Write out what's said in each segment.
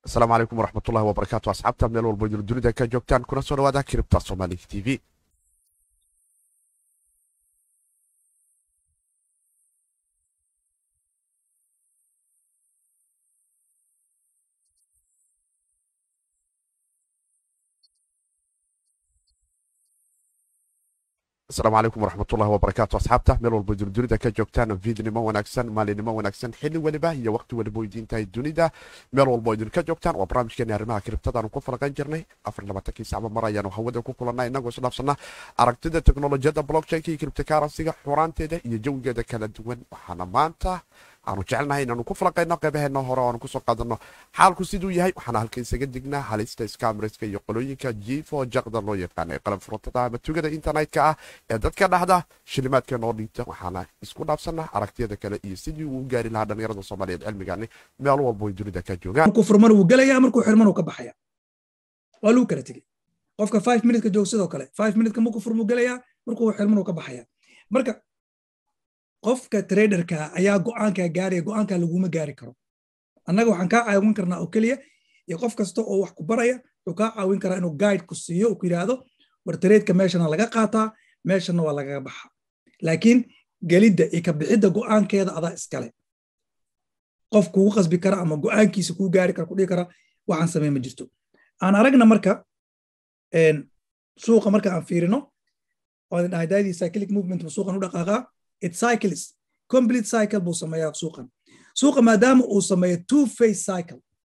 asalaamu calaykum waraxmatullahi wabarakaatu asxaabta meel walba idin dunida ka joogtaan kuna soo dhawaada kiribta somali t v. asalaamu calaykum waraxmatullahi wabarakaatu asxaabta meel walba idin dunida ka joogtaan fiidnimo wanaagsan maalinimo wanaagsan xilli weliba iyo waqti weliba weydiintahay dunida meel walba idin ka joogtaan waa barnaamijkeeni arrimaha kiribtadaanu ku falaqan jirnay afarlabaatanki sacba mar ayaanu hawada ku kulannay inagoo isdhaafsana aragtida teknolojiyadda blockchainka iyo kiribtakaransiga xuraanteeda iyo jawigeeda kala duwan waxaana maanta aanu jecelnahay inaanu ku falaqayno qeybaheena hore o aanu kusoo qaadano xaalku siduu yahay waxaana halka isaga dignaa halista skamreska iyo qolooyinka jifo jaqda loo yaqaana qalab furatada ama tugada internetka ah ee dadka dhahda shilimaadka noo dhiibta waxaana isku dhaafsana aragtiyada kale iyo sidii uu gaari lahaa dhalinyarada soomaaliyeed cilmigani meel walba ay dunida ka joogaan. markuu furman wuu gelayaa markuu xirman wuu ka baxaya waa lagu kala tegey qofka 5 minute ka joog sidoo kale 5 minute ka markuu furmo gelayaa markuu xirman wuu ka baxaya marka qofka traderka ayaa go'aanka gaaraya go'aanka laguma gaari karo annaga waxaan ka caawin karnaa oo kaliya iyo qof kasta oo wax ku baraya wuxuu ka caawin karaa inuu guide ku siiyo oo ku yiraahdo war tradeeka meeshana laga qaataa meeshana waa laga baxaa laakiin gelidda iyo ka bixidda go'aankeeda adaa iskale qof kugu qasbi kara ama go'aankiisa kuu gaari kara ku dhihi kara waxaan sameyn ma jirto aan aragna marka suuqa marka aan fiirino oo dhahay daadii cyclic movement suuqan u dhaqaaqa it cycles complete cycle buu sameeyaa suuqa maadaama uu sameeyo two phase cycle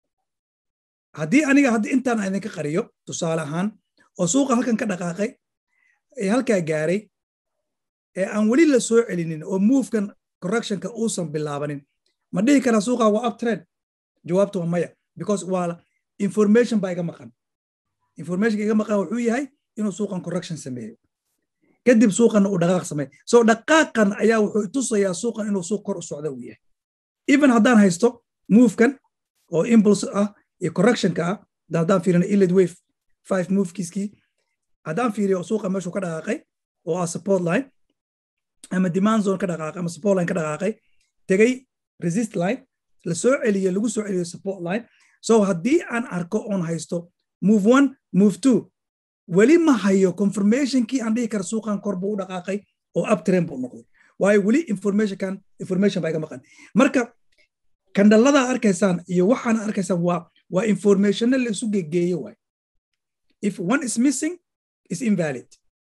haddii aniga intaan idinka qariyo tusaale ahaan oo suuqa halkan ka dhaqaaqay ee halkaa gaaray ee aan weli la soo celinin oo movekan correctionka uusan bilaabanin ma dhihi karaa suuqa waa uptrend jawaabtu waa maya because waa information baa iga maqan informationka iga maqan wuxuu yahay inuu suuqan correction sameeyo kadib suuqan uu dhaqaaq sameeyo soo dhaqaaqan ayaa wuxuu tusayaa suuqan inuu suuq kor u socdo uu yahay even haddaan haysto movekan oo impulse ah iyo correctionka ah haddaan fiirino elliott wave 5 movekiiskii haddaan fiiriyo suuqa meeshuu ka dhaqaaqay oo ah support line ama demand zone ka dhaqaaqay ama support line ka dhaqaaqay tegay resist line la soo celiyo lagu soo celiyo support line so haddii aan arko on haysto move 1 move 2 weli ma hayo confirmationkii aan dhihi kara suuqan kor buu u dhaqaaqay oo uptrend buu noqday waayo weli information baa iga maqan marka kandhalada arkaysaan iyo waxaan arkaysaan waa informationna la isu gegeeyo waay if one is missing is invalid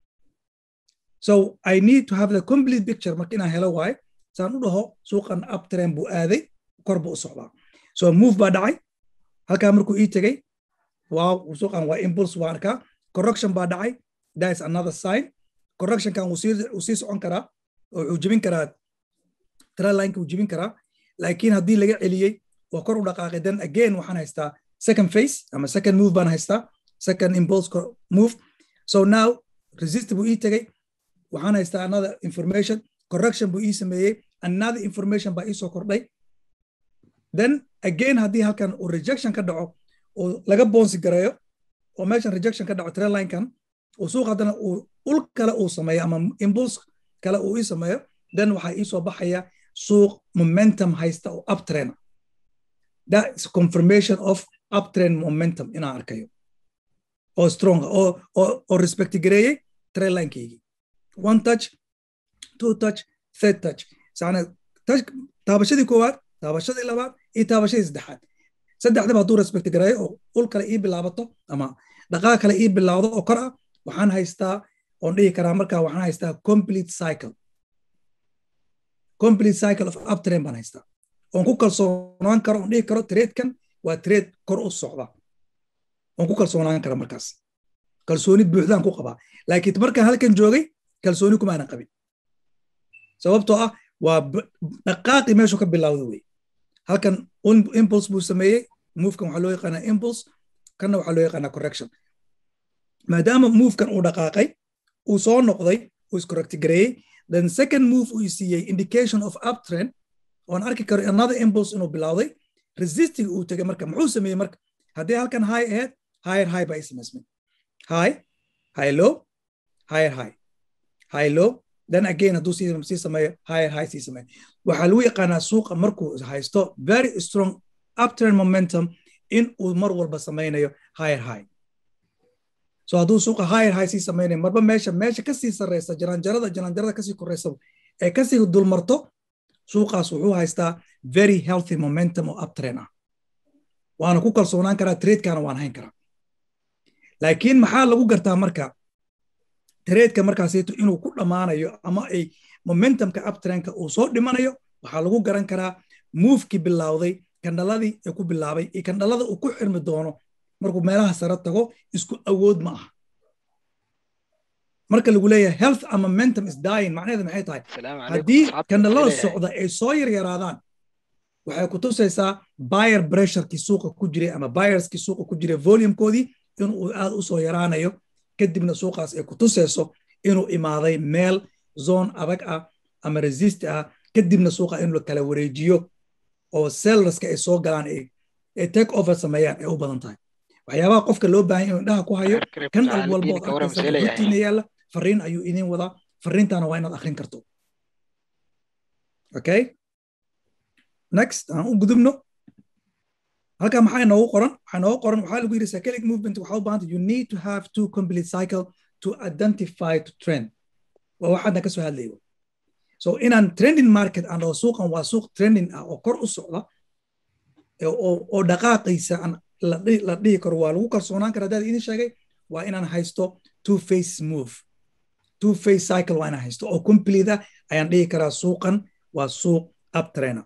so I need to have the complete picture marka inaan helo waayo saan u dhaho suuqan uptrend buu aaday kor buu u socdaa so move baa dhacay halkaa markuu ii tegey waaw suuqan waa impulse waa arkaa correction baa dhacay that is another sign correction kan uu sii socon karaa oo uu jebin karaa trend line uu jebin karaa laakiin haddii laga celiyey waa kor u dhaqaaqay then again waxaan haystaa second phase ama second move baan haystaa second impulse move so now resist buu ii tegey waxaan haystaa another information correction buu ii sameeyey another information baa ii soo kordhay then again haddii halkan uu rejection ka dhaco oo laga bounce gareeyo oo meeshan rejection ka dhaco trend line kan oo suuq haddana uu ul kale uu sameeyo ama impulse kale uu ii sameeyo then waxaa ii soo baxaya suuq momentum haysta oo uptrend that is confirmation of uptrend momentum inaan arkayo oo strong oo respect gareeyey trend line keygii one touch two touch third touch saana touch taabashadii koowaad taabashadii labaad iyo taabashadii saddexaad saddexdaba hadduu respect gareeyo oo ul kale ii bilaabato ama dhaqaaq kale ii bilaawdo oo kor ah waxaan haystaa oon dhihi karaa markaa waxaan haystaa complete cycle of uptrend baan haystaa oon ku kalsoonaan karo oon dhihi karo tradekan waa trade kor u socda oon ku kalsoonaan kara markaas kalsooni buuxdaan ku qabaa laakiin markaan halkan joogay kalsooni kumaanan qabin sababtoo ah waa dhaqaaqii meeshu ka bilawda wey halkan impulse buu sameeyey movekan waxaa loo yaqaanaa impulse kanna waxaa loo yaqaanaa correction maadaama movekan uu dhaqaaqay uu soo noqday uu iscorrect gareeyey then second move uu siiyey indication of uptrend oon arki karo another impulse inuu bilowday resisting uu tegay marka muxuu sameeyey marka haddii halkan high ahead high baa ismaysmay high low high low then again hadduu sii sameeyo high sii sameeyo waxaa lagu yaqaanaa suuqa markuu haysto very strong uptrend momentum in uu mar walba samaynayo higher high so hadduu suuqa higher high sii samaynayo marba meesha kasii sarreysa jaranjarada kasii koreysa ee kasii dulmarto suuqaas wuxuu haystaa very healthy momentum oo uptrend ah waana ku kalsoonaan karaa tradekana waan hayn karaa laakiin maxaa lagu gartaa marka tradeka markaasito inuu ku dhammaanayo ama ay momentumka uptrendka uu soo dhimanayo waxaa lagu garan karaa movekii bilowday kandhaladii ee ku bilaabay iyo kandhalada uu ku xirmi doono markuu meelaha sare tago isku awood ma aha marka lagu leeyahay health and momentum is dying macnaheedu maxay tahay haddii kandhalada socda ay soo yaryaraadaan waxay ku tusaysaa buyer pressurekii suuqa ku jiray ama buyerskii suuqa ku jiray volumekoodii inuu aad u soo yaraanayo kadibna suuqaas ay ku tusayso inuu imaaday meel zone adag ah ama resist ah kadibna suuqa in la kala wareejiyo oo sellerska ay soo galaan ay take over sameeyaan ay u badan tahay waxyaabaha qofka loo baahan inuu indhaha ku hayo kan walbo hortiina yaalla fariin ayuu idin wadaa fariintana waa inaad akhrin karto okay next aan u gudubno halka maxaa inoogu qoran waxaa lagu yidhi cyclic movement waxaa u baahanta you need to have two complete cycle to identify to trend waa waxaadna ka soo hadlayo so inaan trending market aan dhaho suuqan waa suuq trending ah oo kor u socda oo dhaqaaqiisa la dhihi karo waa lagu kalsoonaan kara haddaad idin sheegay waa inaan haysto two phase cycle waa inaan haysto oo complete ah ayaan dhihi karaa suuqan waa suuq uptrend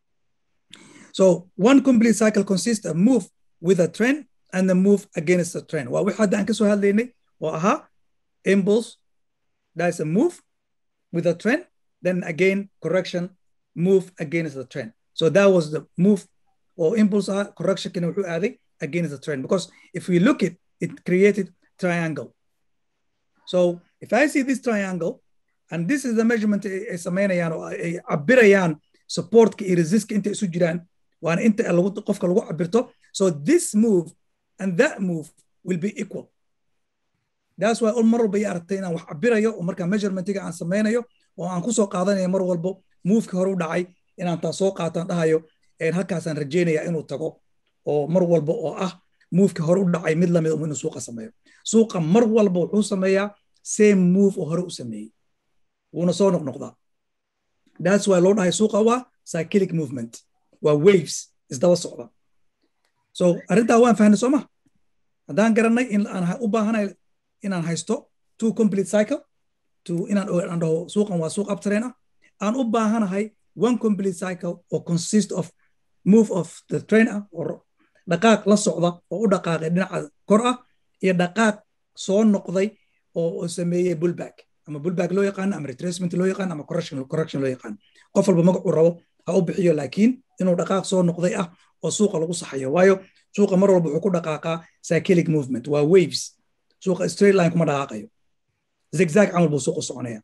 so one complete cycle consists of move with a trend and the move against the trend waa wixii hadda aan ka soo hadlaynay oo ahaa impulse that's a move with a trend then again correction move against the trend so that was the move or impulse correction can wuxuu aaday against the trend because if we look at it created triangle so if I see this triangle and this is the measurement ay samaynayaan oo ay cabirayaan supportka iyo resistka inta isu jiraan waana inta qofka lagu cabirto so this move and that move will be equal that's why mar walba ay aragtay inaan wax cabirayo oo markaa measurementiga aan samaynayo oo aan ku soo qaadanayo mar walbo moveki hore u dhacay inaan taa soo qaataan dhahayo halkaasaan rajeynaya inuu tago oo mar walba oo ah moveki hore u dhacay mid lamid inuu suuqa sameeyo suuqa mar walba wuxuu sameeyaa same move oo hore u sameeyey wuuna soo noqnoqdaa that's why loo dhahay suuqa waa cyclic movement waa waves isdaba socda so arrintaa waan fahnay soo ma haddaan garanay in aan u baahanay inaan haysto two complete cycle inaan dhaho suuqan waa suuq uptrend ah aan u baahanahay one complete cycle oo consist of move of the trend ah oo dhaqaaq la socda oo u dhaqaaqay dhinaca kor ah iyo dhaqaaq soo noqday oo sameeyey bullback ama bullback loo yaqaan ama retracement loo yaqaan ama correction loo yaqaan qof walba magacuu rabo ha u bixiyo laakiin inuu dhaqaaq soo noqday ah oo suuqa lagu saxayo waayo suuqa mar walba wuxuu ku dhaqaaqaa cyclic movement waa waves suuqa straight line kuma dhaqaaqayo zigzag camal buu suuqa soconaya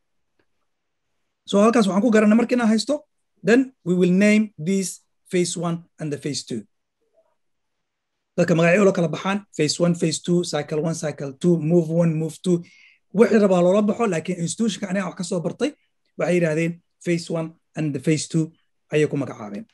so halkaas waxaan ku garanay markii inaan haysto then we will name these phase 1 and the phase 2 dadka magacyo kala baxaan phase 1 phase 2 cycle 1 cycle 2 move 1 move 2 wixii rabaa loola baxo laakiin institutionka aniga wax ka soo bartay waxay yidhaahdeen phase 1 and the phase 2 ayay ku magacaabeen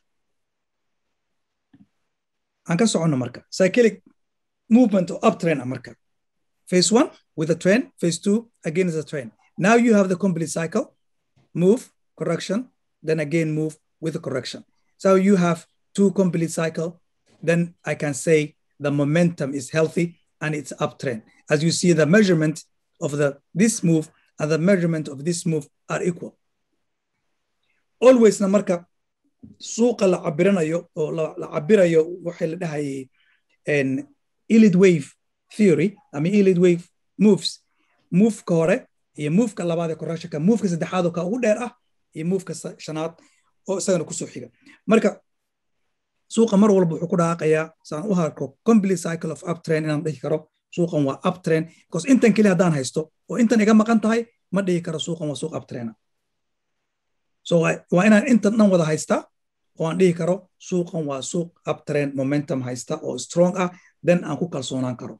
aan ka soconno marka cyclic movement or uptrend marka phase 1 with a trend phase 2 against the trend now you have the complete cycle move correction then again move with a correction so you have two complete cycle then I can say the momentum is healthy and it's uptrend as you see the measurement of this move and the measurement of this move are equal always na marka suuqa la cabiranayo oo la cabirayo waxa la dhahay elite wave theory ama elite wave moves move ka hore iyo move ka labaad ee correction ka move ka saddexaad oo ka ugu dheer ah iyo move ka shanaad oo isagana ku soo xiga marka suuqa mar walba wuxuu ku dhaqaaqayaa saan u harko complete cycle of uptrend inaan dhihi karo suuqan waa uptrend because intan kaliya haddaan haysto oo intan iga maqan tahay ma dhihi karo suuqan waa suuq uptrend so waa inaan intan dhan wada haystaa oo aan dhihi karo suuqan waa suuq uptrend momentum haysta oo strong ah then aan ku kalsoonaan karo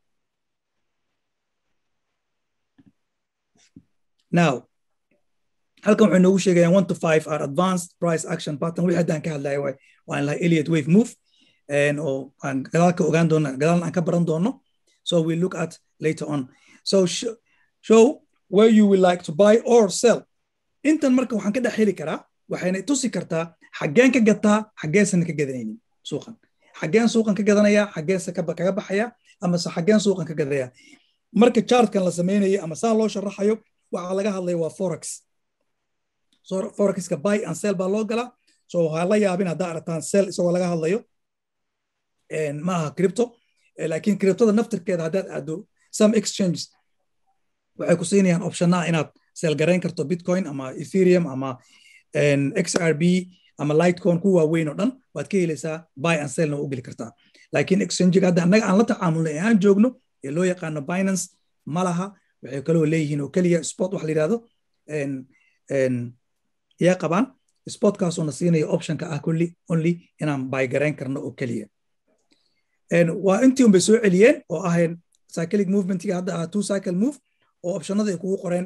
now halkan waxay noogu sheegayaan 1 to 5 are advanced price action pattern wixii haddaan ka hadlayo waa in lahay Elliott wave move oo aan gadaal ka ogaan doono gadaal aan ka baran doono so we look at later on so show where you would like to buy or sell intan marka waxaan ka dhex heli karaa waxayna tusi kartaa xaggeen ka gataa xaggeesan ka gadanaynin suuqan xaggeen suuqan ka gadanaya xaggeesa kaga baxaya ama xaggeen suuqan ka gadaya marka chartkan la sameeyay ama saa loo sharaxayo waxa laga hadlay waa forex so forexka buy and sell baa loo galaa so waxa la yaabin hadda aragtaan sell isagoo laga hadlayo maaha crypto laakiin cryptoda naftirkeeda haddaad aado some exchanges waxay ku siinayaan optiona inaad sell garayn karto bitcoin ama ethereum ama xrb ama litecoin ku waaweyn oo dhan waad ka helaysaa buy and sell na u geli kartaa laakiin exchange hadda annaga aan la tacaamulnay aan joogno ee loo yaqaano Binance malaha waxay kaloo leeyihiin oo kaliya spot wax la yiraahdo yaa qabaan spotkaas oo na siinaya optionka ah kulli only inaan buy garayn karno oo kaliya waa intii un bay soo celiyeen oo ahayn cyclic movementiga hadda two cycle move oo optionada ay kugu qoreen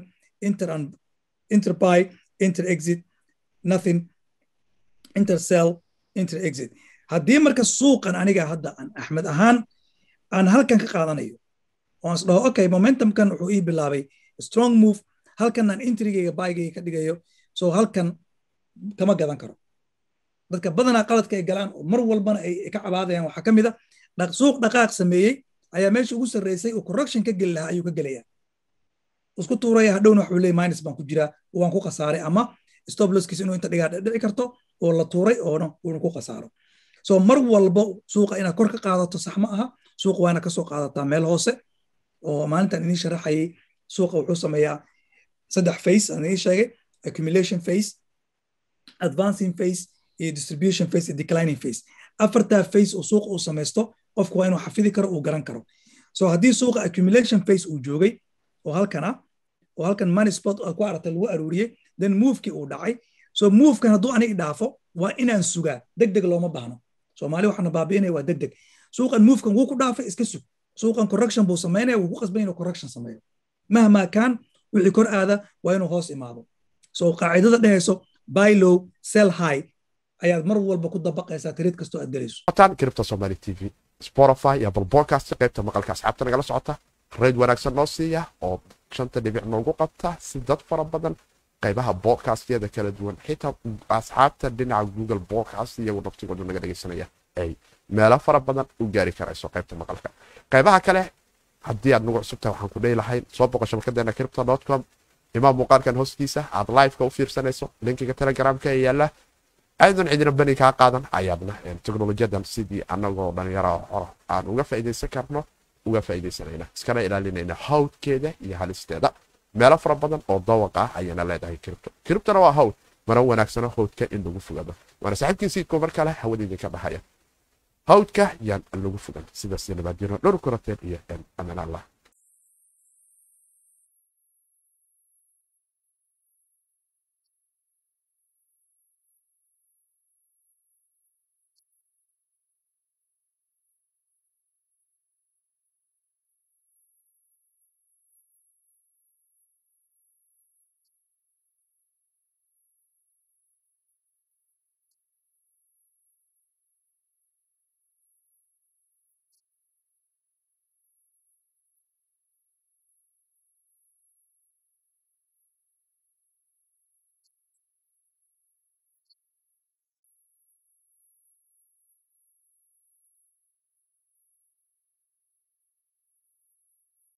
inter buy inter exit nothing inter sell inter exit haddii marka suuqan aniga hadda aan Axmed ahaan aan halkan ka qaadanayo oo aan dhaho okay momentumkan wuxuu ii bilaabay strong move halkan aan intrigayga buygayga ka dhigayo so halkan kama gadan karo dadka badanaa qaladka ay galaan oo mar walbana ay ka cabaadayaan waxaa ka mid ah suuq dhaqaaq sameeyey ayaa meesha ugu sarreysay oo correction ka geli lahaa ayuu ka gelayaa isku tuuraya hadhowna wuxuu leeyahay minus baan ku jiraa waan ku khasaaray ama stop losskiisa inuu inta dhigaa dhici karto oo la tuuray oona uu ku khasaaro so mar walba suuqa inaad kor ka qaadato sax ma aha suuq waana ka soo qaadataa meel hoose oo maalintan idin sharaxayay suuqa wuxuu sameeyaa 3 phase aan idin sheegay accumulation phase advancing phase iyo distribution phase iyo declining phase afarta phase oo suuqa uu samaysto qofku waa inuu xafidi karo uu garan karo so haddii suuqa accumulation phase uu joogay oo halkan money spot ku aragtay lagu aruuriyey then move-kii uu dhacay so move-kan hadduu aniga dhaafo waa inaan sugaa degdeg looma baahno Soomaali waxaana baabi'inaya waa degdeg suuqan move-kan wuu ku dhaafay iska sug suuqan correction buu sameynaya wuu ku qasbay inuu correction sameeyo mahma kan wixii kor aada waa inuu hoos imaado so qaacidada dhehayso buy low sell high ayaad mar walba ku dabaqaysaa trade kastoo aad galayso crypto Somali TV Spotify iyo Apple Podcast qaybta maqalka asxaabta nagala socota raid wanaagsan noo siiya oo 5 dhibic noogu qabta si dad fara badan qaybaha podcast-yada kala duwan xitaa asxaabta dhinaca Google Podcast iyo naftigooda naga dhageysanaya ay meelo fara badan u gaari karayso qaybta maqalka qaybaha kale haddii aad nagu cusubtahay waxaan ku dheelahay soo boqo shabakadeena crypto.com imaam muuqaalkan hoostiisa aad live-ka u fiirsanayso linkiga Telegram-ka ee yaala aydan cidina bani ka qaadan ayaadna teknolojiyadan sidii anagoo dhalinyaro aan uga faa'iideysan karno uga faa'iideysanayna iskana ilaalinayna hawdkeeda iyo halisteeda meelo fara badan oo dawaq ah ayana leedahay cryptona waa hawd mara wanaagsan hawdka in lagu fogado waana saaxiibkiisii ko markale hawadeyda ka baxaya hawdka yaan lagu fogan sidaas nabadgelyada dhowr koroteen iyo amaan Allah